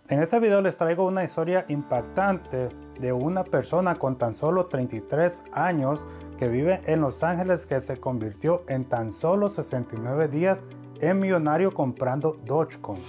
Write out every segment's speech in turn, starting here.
En este video les traigo una historia impactante de una persona con tan solo 33 años que vive en Los Ángeles que se convirtió en tan solo 69 días en millonario comprando Dogecoin.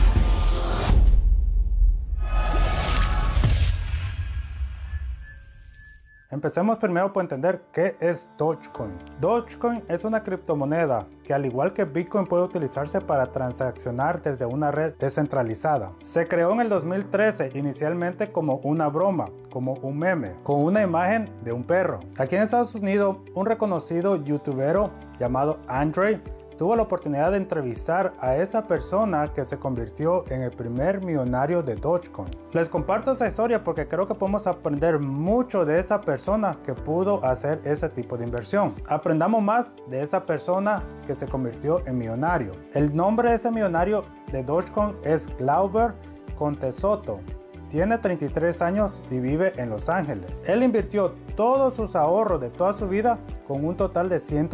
Empecemos primero por entender qué es Dogecoin. Dogecoin es una criptomoneda que, al igual que Bitcoin, puede utilizarse para transaccionar desde una red descentralizada. Se creó en el 2013 inicialmente como una broma, como un meme, con una imagen de un perro. Aquí en Estados Unidos, un reconocido youtubero llamado Andre tuvo la oportunidad de entrevistar a esa persona que se convirtió en el primer millonario de Dogecoin. Les comparto esa historia porque creo que podemos aprender mucho de esa persona que pudo hacer ese tipo de inversión. Aprendamos más de esa persona que se convirtió en millonario. El nombre de ese millonario de Dogecoin es Glauber Conte-Soto. Tiene 33 años y vive en Los Ángeles. Él invirtió todos sus ahorros de toda su vida con un total de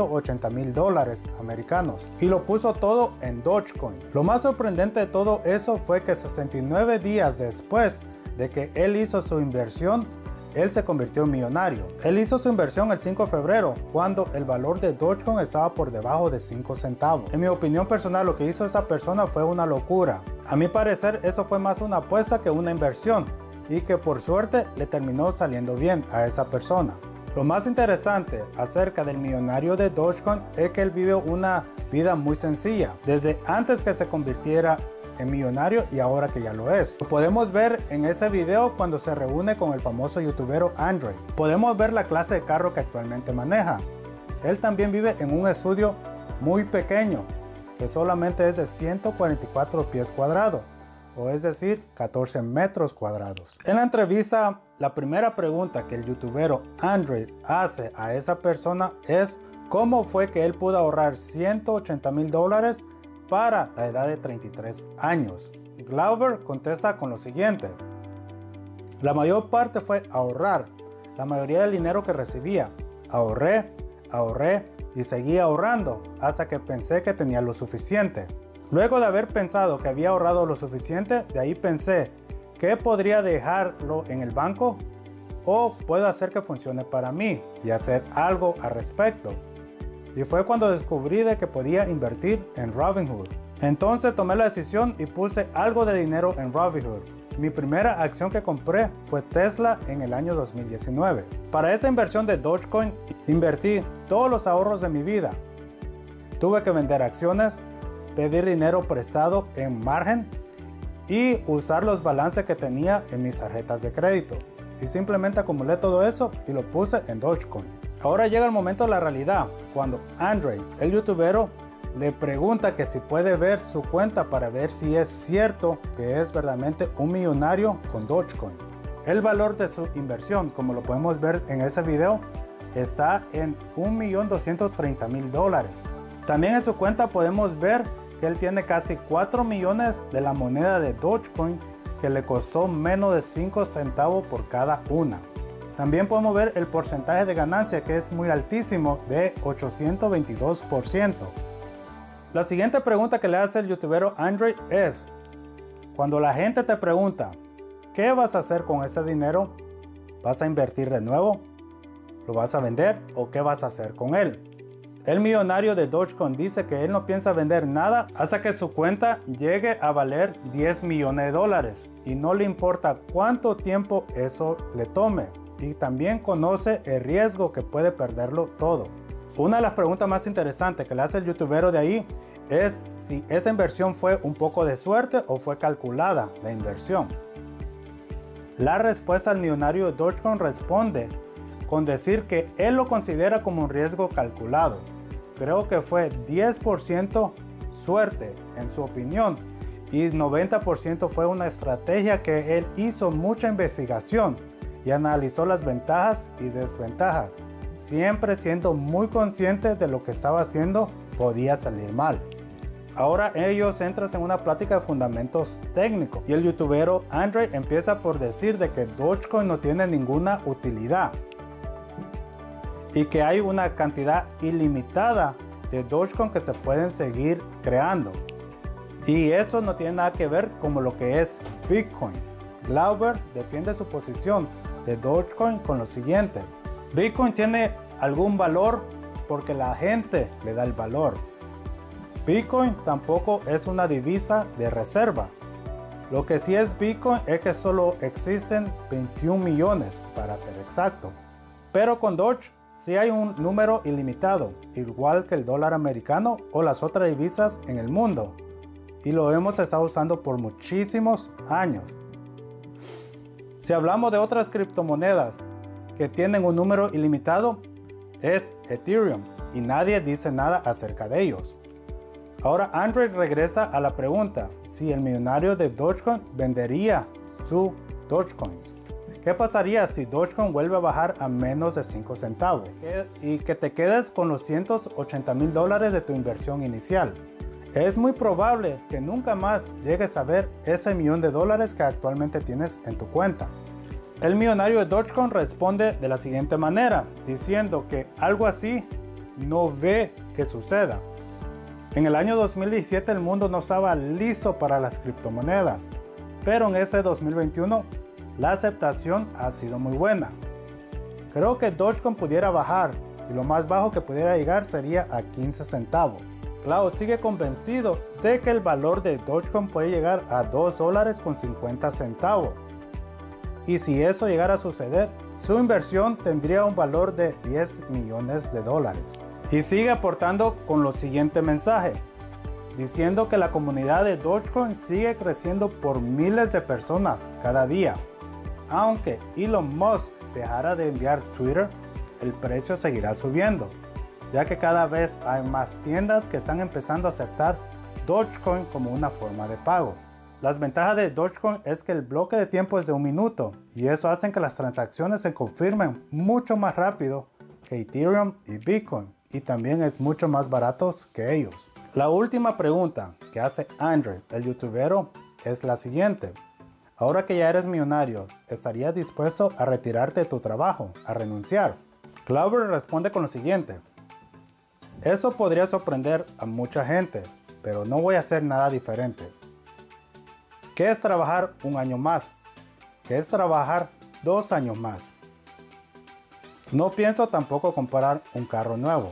$180,000 americanos y lo puso todo en Dogecoin. Lo más sorprendente de todo eso fue que 69 días después de que él hizo su inversión, él se convirtió en millonario. Él hizo su inversión el 5 de febrero, cuando el valor de Dogecoin estaba por debajo de 5 centavos. En mi opinión personal, lo que hizo esa persona fue una locura. A mi parecer, eso fue más una apuesta que una inversión, y que por suerte le terminó saliendo bien a esa persona. Lo más interesante acerca del millonario de Dogecoin es que él vive una vida muy sencilla, desde antes que se convirtiera en millonario y ahora que ya lo es. Lo podemos ver en ese video cuando se reúne con el famoso youtubero Andre. Podemos ver la clase de carro que actualmente maneja. Él también vive en un estudio muy pequeño, que solamente es de 144 pies cuadrados, o es decir, 14 metros cuadrados. En la entrevista, la primera pregunta que el youtubero Andre hace a esa persona es cómo fue que él pudo ahorrar $180,000 para la edad de 33 años. Glauber contesta con lo siguiente: la mayor parte fue ahorrar. La mayoría del dinero que recibía, ahorré y seguí ahorrando hasta que pensé que tenía lo suficiente. Luego de haber pensado que había ahorrado lo suficiente, de ahí pensé que podría dejarlo en el banco o puedo hacer que funcione para mí y hacer algo al respecto. Y fue cuando descubrí de que podía invertir en Robinhood. Entonces tomé la decisión y puse algo de dinero en Robinhood. Mi primera acción que compré fue Tesla en el año 2019. Para esa inversión de Dogecoin, invertí todos los ahorros de mi vida. Tuve que vender acciones, pedir dinero prestado en margen y usar los balances que tenía en mis tarjetas de crédito. Y simplemente acumulé todo eso y lo puse en Dogecoin. Ahora llega el momento de la realidad, cuando Andre, el youtubero, le pregunta que si puede ver su cuenta para ver si es cierto que es verdaderamente un millonario con Dogecoin. El valor de su inversión, como lo podemos ver en ese video, está en $1,230,000. También en su cuenta podemos ver que él tiene casi 4 millones de la moneda de Dogecoin, que le costó menos de 5 centavos por cada una. También podemos ver el porcentaje de ganancia, que es muy altísimo, de 822%. La siguiente pregunta que le hace el youtubero Andre es: cuando la gente te pregunta ¿qué vas a hacer con ese dinero? ¿Vas a invertir de nuevo? ¿Lo vas a vender? ¿O qué vas a hacer con él? El millonario de Dogecoin dice que él no piensa vender nada hasta que su cuenta llegue a valer $10 millones y no le importa cuánto tiempo eso le tome. Y también conoce el riesgo que puede perderlo todo. Una de las preguntas más interesantes que le hace el youtubero de ahí es si esa inversión fue un poco de suerte o fue calculada la inversión. La respuesta al millonario de Dogecoin responde con decir que él lo considera como un riesgo calculado. Creo que fue 10% suerte en su opinión y 90% fue una estrategia que él hizo mucha investigación y analizó las ventajas y desventajas, siempre siendo muy consciente de lo que estaba haciendo podía salir mal. Ahora ellos entran en una plática de fundamentos técnicos y el youtubero Andre empieza por decir de que Dogecoin no tiene ninguna utilidad y que hay una cantidad ilimitada de Dogecoin que se pueden seguir creando. Y eso no tiene nada que ver con lo que es Bitcoin. Glauber defiende su posición de Dogecoin con lo siguiente: Bitcoin tiene algún valor porque la gente le da el valor. Bitcoin tampoco es una divisa de reserva. Lo que sí es Bitcoin es que solo existen 21 millones para ser exacto. Pero con Doge sí hay un número ilimitado, igual que el dólar americano o las otras divisas en el mundo. Y lo hemos estado usando por muchísimos años. Si hablamos de otras criptomonedas que tienen un número ilimitado, es Ethereum, y nadie dice nada acerca de ellos. Ahora Android regresa a la pregunta si el millonario de Dogecoin vendería su Dogecoins. ¿Qué pasaría si Dogecoin vuelve a bajar a menos de 5 centavos? Y que te quedes con los $180,000 de tu inversión inicial. Es muy probable que nunca más llegues a ver ese $1,000,000 que actualmente tienes en tu cuenta. El millonario de Dogecoin responde de la siguiente manera, diciendo que algo así no ve que suceda. En el año 2017 el mundo no estaba listo para las criptomonedas, pero en ese 2021 la aceptación ha sido muy buena. Creo que Dogecoin pudiera bajar y lo más bajo que pudiera llegar sería a 15 centavos. Cloud sigue convencido de que el valor de Dogecoin puede llegar a $2.50. Y si eso llegara a suceder, su inversión tendría un valor de $10 millones. Y sigue aportando con lo siguiente mensaje, diciendo que la comunidad de Dogecoin sigue creciendo por miles de personas cada día. Aunque Elon Musk dejara de enviar Twitter, el precio seguirá subiendo, ya que cada vez hay más tiendas que están empezando a aceptar Dogecoin como una forma de pago. Las ventajas de Dogecoin es que el bloque de tiempo es de 1 minuto y eso hace que las transacciones se confirmen mucho más rápido que Ethereum y Bitcoin, y también es mucho más barato que ellos. La última pregunta que hace Andrew, el youtubero, es la siguiente: ahora que ya eres millonario, ¿estarías dispuesto a retirarte de tu trabajo, a renunciar? Glauber responde con lo siguiente: eso podría sorprender a mucha gente, pero no voy a hacer nada diferente. ¿Qué es trabajar 1 año más? ¿Qué es trabajar 2 años más? No pienso tampoco comprar un carro nuevo.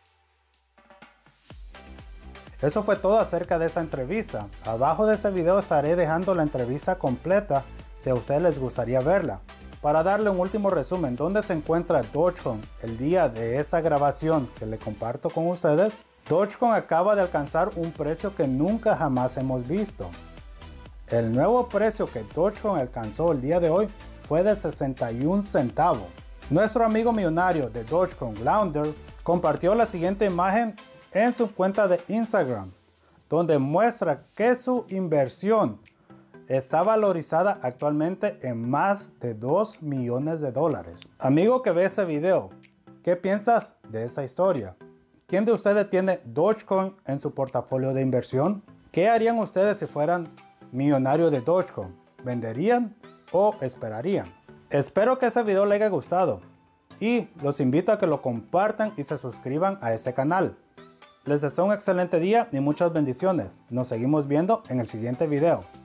Eso fue todo acerca de esa entrevista. Abajo de este video estaré dejando la entrevista completa si a ustedes les gustaría verla. Para darle un último resumen, ¿dónde se encuentra Dogecoin el día de esa grabación que le comparto con ustedes? Dogecoin acaba de alcanzar un precio que nunca jamás hemos visto. El nuevo precio que Dogecoin alcanzó el día de hoy fue de 61 centavos. Nuestro amigo millonario de Dogecoin, Glauber, compartió la siguiente imagen en su cuenta de Instagram, donde muestra que su inversión está valorizada actualmente en más de $2 millones. Amigo que ve ese video, ¿qué piensas de esa historia? ¿Quién de ustedes tiene Dogecoin en su portafolio de inversión? ¿Qué harían ustedes si fueran millonarios de Dogecoin? ¿Venderían o esperarían? Espero que ese video les haya gustado y los invito a que lo compartan y se suscriban a este canal. Les deseo un excelente día y muchas bendiciones. Nos seguimos viendo en el siguiente video.